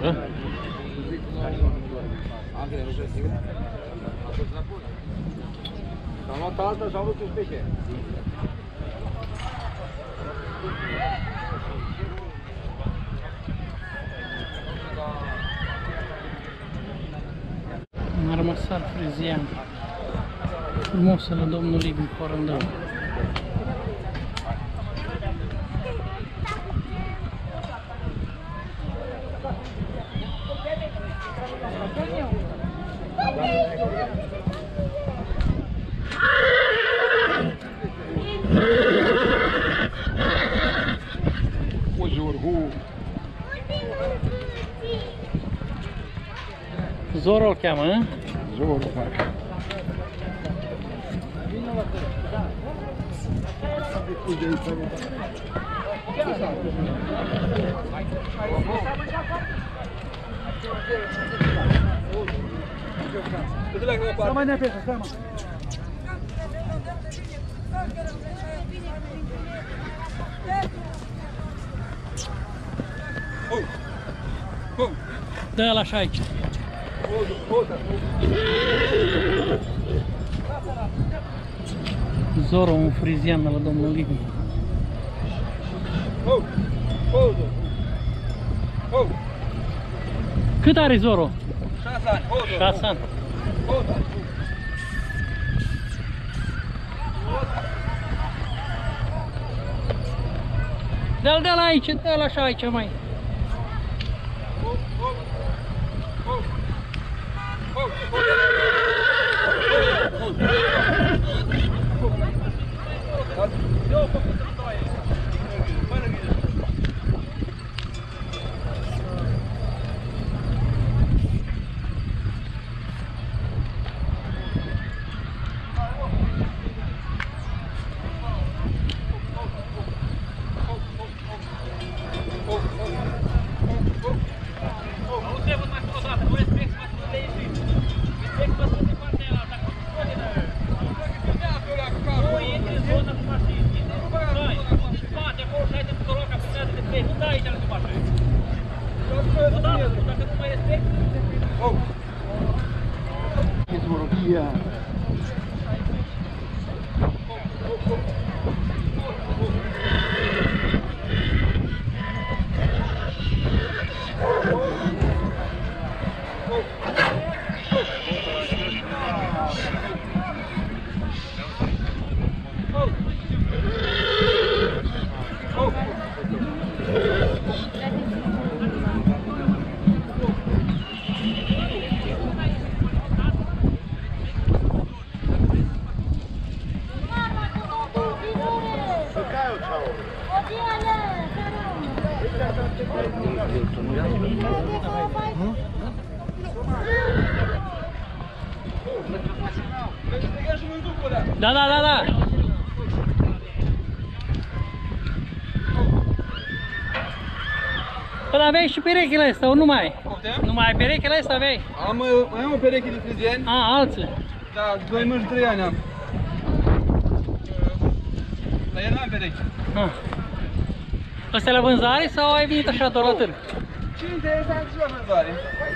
singură. Am luat alta și am luat un speche. Armăsar frizian. Frumosă la domnul Liviu Corândău. Zoro îl cheamă, nu? Zoro, Stai mai nepede, stai mă. Dă-l așa aici. Zoro, un frizian la domnul Liviu. Cât are Zoro? 6 ani. 6 ani. Dă-l aici, dă-l așa aici mai. Da. Păi aveai și perechile astea, o nu mai ai? Nu mai ai perechile astea, aveai? Mai am o pereche de frizieni. Alții? Da, 2 mânci, 3 ani am. Dar eram pereche. Astea la vânzare sau ai venit așa doar la târg? Ce interesant și la vânzare.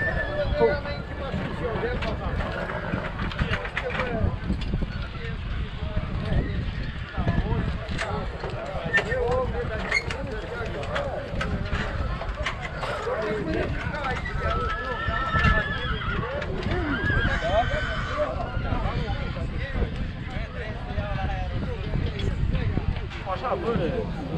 Așa, bune.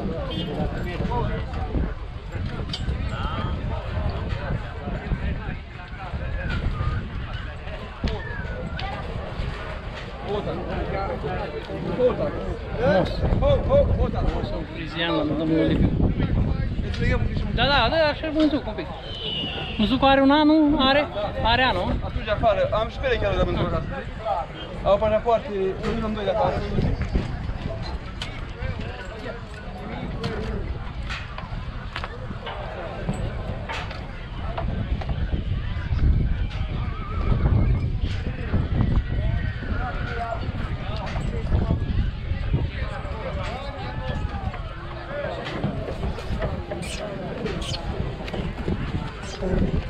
Sunt frizian la domnul Liviu. Da, așa vânzuc un pic. Vânzucul are un an, nu? Are anul. Atunci afară, am și pereche la vânzuc acasă. Au pașapoarte, nu am 2 de acasă. Thank you.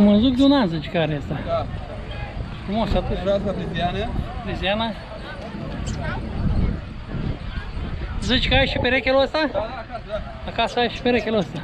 Am văzut de un an, zici, care e asta. Da. Frumos atunci. Vrească friziană. Friziana. Zici că ai și perechelul ăsta? Da, acasă, da. Acasă ai și perechelul ăsta.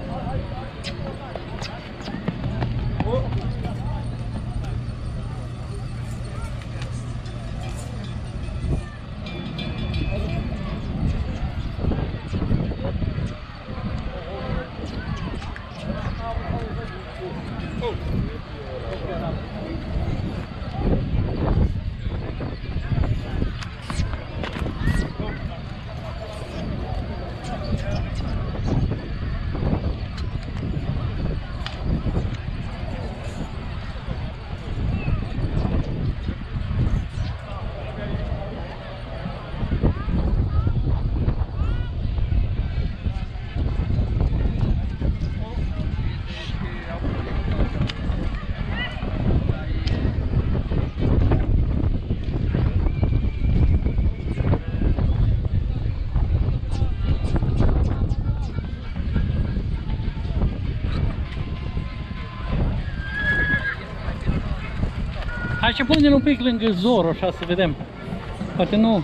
Hai să punem un pic lângă Zoro, așa să vedem. Poate nu.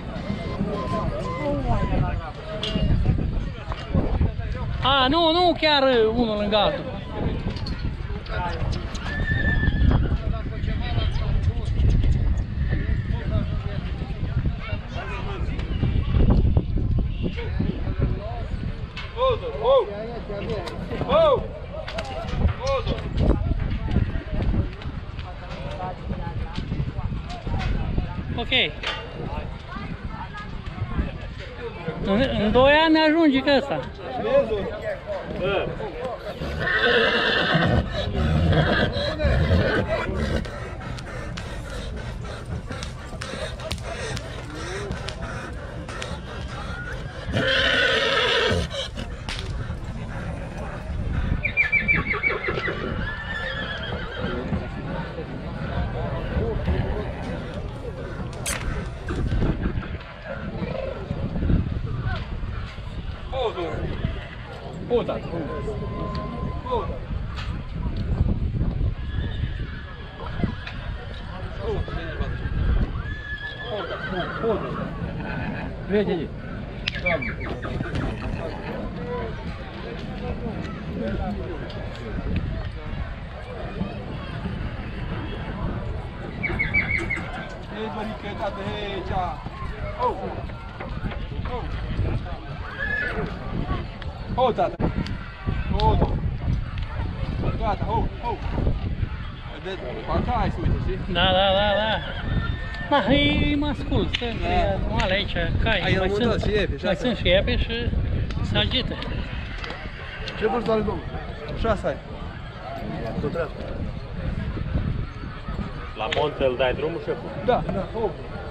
A, nu chiar unul lângă altul. Ok. În 2 ani ne ajunge că ăsta. Puta. Vede. Ho, tata. Ho. Gata, ho. Parcă ai să uite, știi? Da. Da, e mascul, stă normal aici, cai. Ai remontat și iepe, mai sunt și iepe și se agită. Ce vârstă are domnul? 6 ani. La monte îl dai drumul, șeful? Da, ho.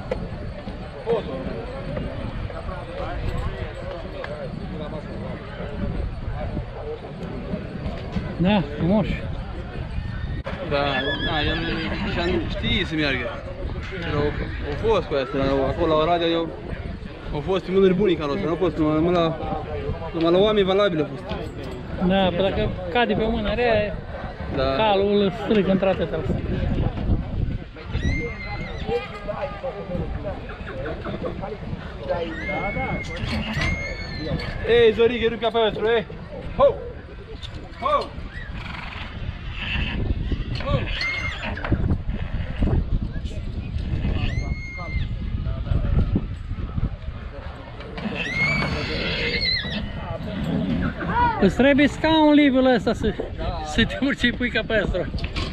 Da, frumos. Da, el știe să meargă. Au fost cu asta, acolo la Oradea, au fost pe mână bunica noastră, nu au fost numai la oameni valabili au fost. Da, dacă cade pe mână rea, Da. calul îl strigă într-atâta. Ei, Zorighe, rupi pe ăstru, ei! Ho! Ho! Ho! Îți trebuie scaun liviul ăsta să te urci și pui capestru.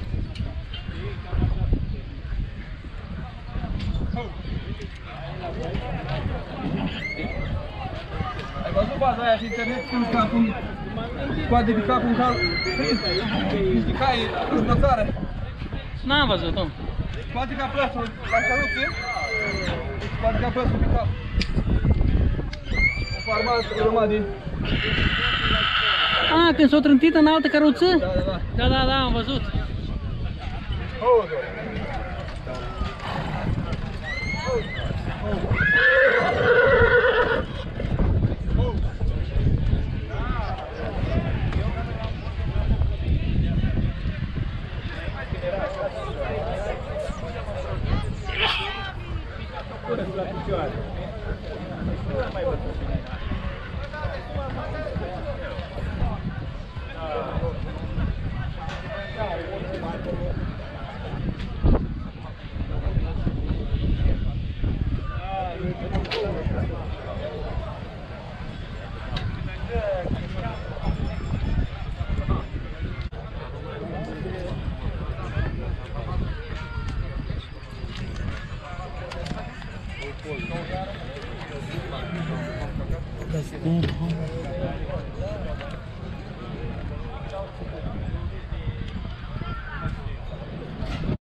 Ai văzut baza aia și internet când capul scoate pe capul în cal? Niște cai în țară. N-am văzut, nu. Scoate ca plăsul la căruță, scoate ca plăsul pe cap. O farmanță cu rămâne. A, când s-o trântit în altă căruță? Da. Da, am văzut. la picioare. Nu mai văd. That's